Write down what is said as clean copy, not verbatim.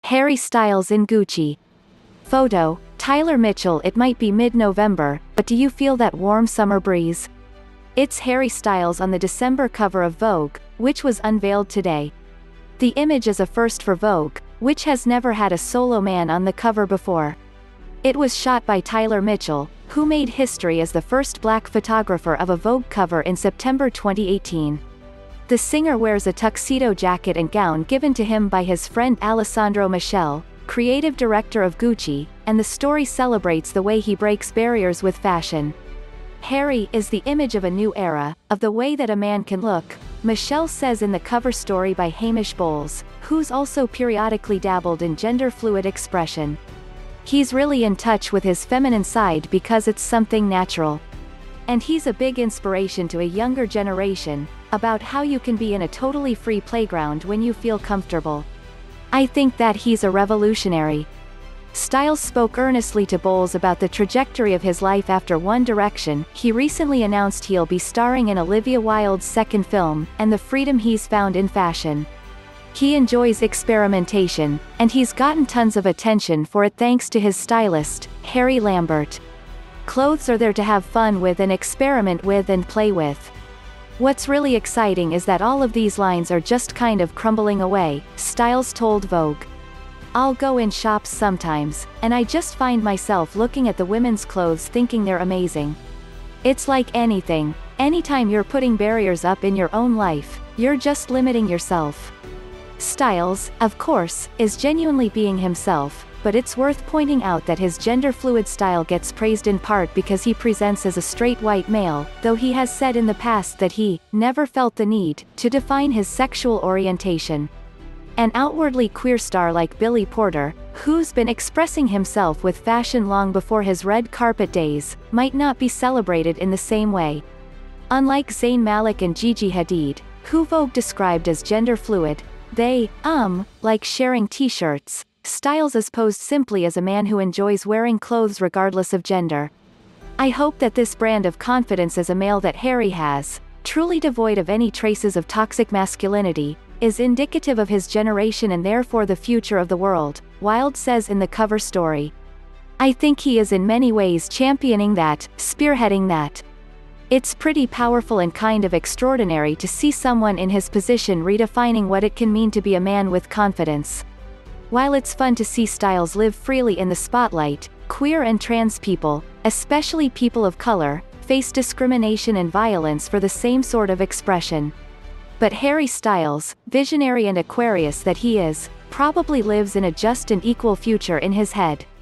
Harry Styles in Gucci. Photo, Tyler Mitchell. It might be mid-November, but do you feel that warm summer breeze? It's Harry Styles on the December cover of Vogue, which was unveiled today. The image is a first for Vogue, which has never had a solo man on the cover before. It was shot by Tyler Mitchell, who made history as the first black photographer of a Vogue cover in September 2018. The singer wears a tuxedo jacket and gown given to him by his friend Alessandro Michele, creative director of Gucci, and the story celebrates the way he breaks barriers with fashion. Harry is the image of a new era, of the way that a man can look, Michele says in the cover story by Hamish Bowles, who's also periodically dabbled in gender-fluid expression. He's really in touch with his feminine side because it's something natural. And he's a big inspiration to a younger generation, about how you can be in a totally free playground when you feel comfortable. I think that he's a revolutionary. Styles spoke earnestly to Bowles about the trajectory of his life after One Direction. He recently announced he'll be starring in Olivia Wilde's second film, and the freedom he's found in fashion. He enjoys experimentation, and he's gotten tons of attention for it thanks to his stylist, Harry Lambert. Clothes are there to have fun with and experiment with and play with. What's really exciting is that all of these lines are just kind of crumbling away, Styles told Vogue. I'll go in shops sometimes, and I just find myself looking at the women's clothes thinking they're amazing. It's like anything, anytime you're putting barriers up in your own life, you're just limiting yourself. Styles, of course, is genuinely being himself, but it's worth pointing out that his gender-fluid style gets praised in part because he presents as a straight white male, though he has said in the past that he never felt the need to define his sexual orientation. An outwardly queer star like Billy Porter, who's been expressing himself with fashion long before his red carpet days, might not be celebrated in the same way. Unlike Zayn, Malik and Gigi Hadid, who Vogue described as gender-fluid, they, like sharing t-shirts, Styles is posed simply as a man who enjoys wearing clothes regardless of gender. I hope that this brand of confidence as a male that Harry has, truly devoid of any traces of toxic masculinity, is indicative of his generation and therefore the future of the world, Wilde says in the cover story. I think he is in many ways championing that, spearheading that. It's pretty powerful and kind of extraordinary to see someone in his position redefining what it can mean to be a man with confidence. While it's fun to see Styles live freely in the spotlight, queer and trans people, especially people of color, face discrimination and violence for the same sort of expression. But Harry Styles, visionary and Aquarius that he is, probably lives in a just and equal future in his head.